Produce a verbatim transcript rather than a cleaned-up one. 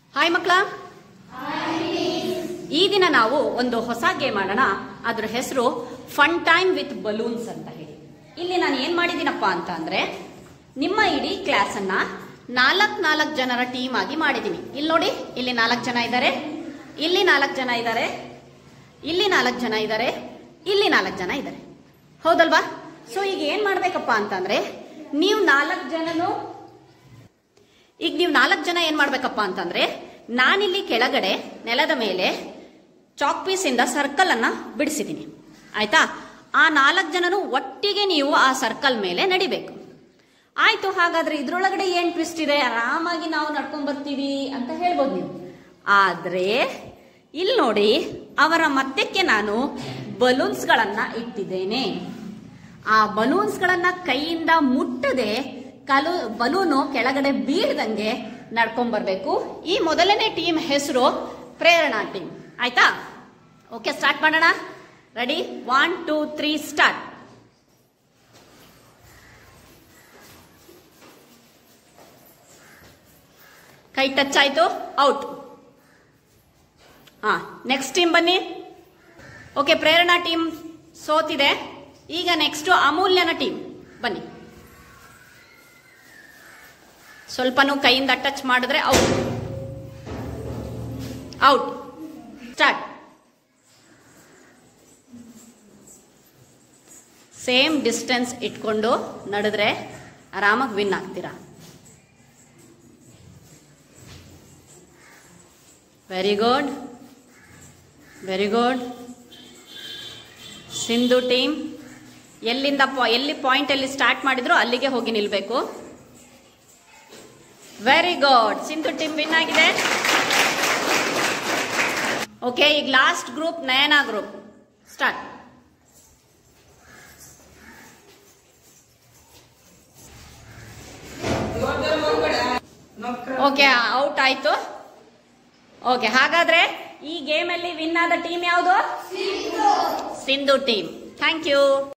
Hi ಮಕ್ಕಳ, ಈ ದಿನ ನಾವು ಒಂದು ಹೊಸ ಗೇಮ್ ಆಡೋಣ. ಅದ್ರ ಹೆಸರು ಫನ್ ಟೈಮ್ ವಿತ್ ಬಲೂನ್ಸ್ ಅಂತ ಹೇಳಿ. ಇಲ್ಲಿ ನಾನು ಏನ್ ಮಾಡಿದ್ದೀನಪ್ಪ ಅಂತ ಅಂದ್ರೆ, ನಿಮ್ಮ ಇಡೀ ಕ್ಲಾಸ್ ಅನ್ನ ನಾಲ್ಕ್ ನಾಲ್ಕು ಜನರ ಟೀಮ್ ಆಗಿ ಮಾಡಿದ್ದೀನಿ. ಇಲ್ಲಿ ನೋಡಿ, ಇಲ್ಲಿ ನಾಲ್ಕು ಜನ ಇದ್ದಾರೆ, ಇಲ್ಲಿ ನಾಲ್ಕು ಜನ ಇದ್ದಾರೆ, ಇಲ್ಲಿ ನಾಲ್ಕು ಜನ ಇದ್ದಾರೆ, ಇಲ್ಲಿ ನಾಲ್ಕು ಜನ ಇದ್ದಾರೆ. ಹೌದಲ್ವಾ? ಸೊ ಈಗ ಏನ್ ಮಾಡ್ಬೇಕಪ್ಪ ಅಂತಂದ್ರೆ, ನೀವು ನಾಲ್ಕು ಜನನು ಈಗ ನೀವು ನಾಲ್ಕು ಜನ ಏನ್ ಮಾಡ್ಬೇಕಪ್ಪ ಅಂತಂದ್ರೆ, ನಾನಿಲ್ಲಿ ಕೆಳಗಡೆ ನೆಲದ ಮೇಲೆ ಚಾಕ್ ಪೀಸ್ ಇಂದ ಸರ್ಕಲ್ ಅನ್ನ ಬಿಡಿಸಿದ್ದೀನಿ. ಆಯ್ತಾ? ಆ ನಾಲ್ಕು ಜನನು ಒಟ್ಟಿಗೆ ನೀವು ಆ ಸರ್ಕಲ್ ಮೇಲೆ ನಡಿಬೇಕು. ಆಯ್ತು, ಹಾಗಾದ್ರೆ ಇದ್ರೊಳಗಡೆ ಏನ್ ಟ್ವಿಸ್ಟ್ ಇದೆ? ಆರಾಮಾಗಿ ನಾವು ನಡ್ಕೊಂಡ್ ಬರ್ತೀವಿ ಅಂತ ಹೇಳ್ಬೋದು ನೀವು. ಆದ್ರೆ ಇಲ್ಲಿ ನೋಡಿ, ಅವರ ಮಧ್ಯಕ್ಕೆ ನಾನು ಬಲೂನ್ಸ್ ಗಳನ್ನ ಇಟ್ಟಿದ್ದೇನೆ. ಆ ಬಲೂನ್ಸ್ ಗಳನ್ನ ಕೈಯಿಂದ ಮುಟ್ಟದೆ ಕಲು ಬಲೂನು ಕೆಳಗಡೆ ಬೀಳ್ದಂಗೆ ನಡ್ಕೊಂಡ್ ಬರ್ಬೇಕು. ಈ ಮೊದಲನೇ ಟೀಮ್ ಹೆಸರು ಪ್ರೇರಣಾ ಟೀಮ್. ಆಯ್ತಾ? ಓಕೆ, ಸ್ಟಾರ್ಟ್ ಮಾಡೋಣ. Ready? One two three start. ಕೈ ಟಚ್ ಆಯ್ತು, ಔಟ್. ಹಾ, ನೆಕ್ಸ್ಟ್ ಟೀಮ್ ಬನ್ನಿ. ಓಕೆ, ಪ್ರೇರಣಾ ಟೀಮ್ ಸೋತಿದೆ. ಈಗ ನೆಕ್ಸ್ಟ್ ಅಮೂಲ್ಯನ ಟೀಮ್ ಬನ್ನಿ. ಸ್ವಲ್ಪನೂ ಕೈಯಿಂದ ಟಚ್ ಮಾಡಿದ್ರೆ out. Out. Start. Same distance ಇಟ್ಕೊಂಡು ನಡೆದ್ರೆ ಆರಾಮಾಗಿ ವಿನ್ ಆಗ್ತೀರಾ. Very good, very good. Sindhu team ಎಲ್ಲಿಂದ ಎಲ್ಲಿ ಪಾಯಿಂಟ್ ಎಲ್ಲಿ ಸ್ಟಾರ್ಟ್ ಮಾಡಿದ್ರು ಅಲ್ಲಿಗೆ ಹೋಗಿ ನಿಲ್ಬೇಕು. Very good, Sindhu team win ಆಗಿದೆ. ಓಕೆ, ಈಗ last group Nayana group. Start. Okay, out ಆಯ್ತು. ಓಕೆ, ಹಾಗಾದ್ರೆ ಈ ಗೇಮ್ ಅಲ್ಲಿ ವಿನ್ ಆದ ಟೀಮ್ ಯಾವುದು? ಸಿಂಧು ಟೀಮ್. Thank you.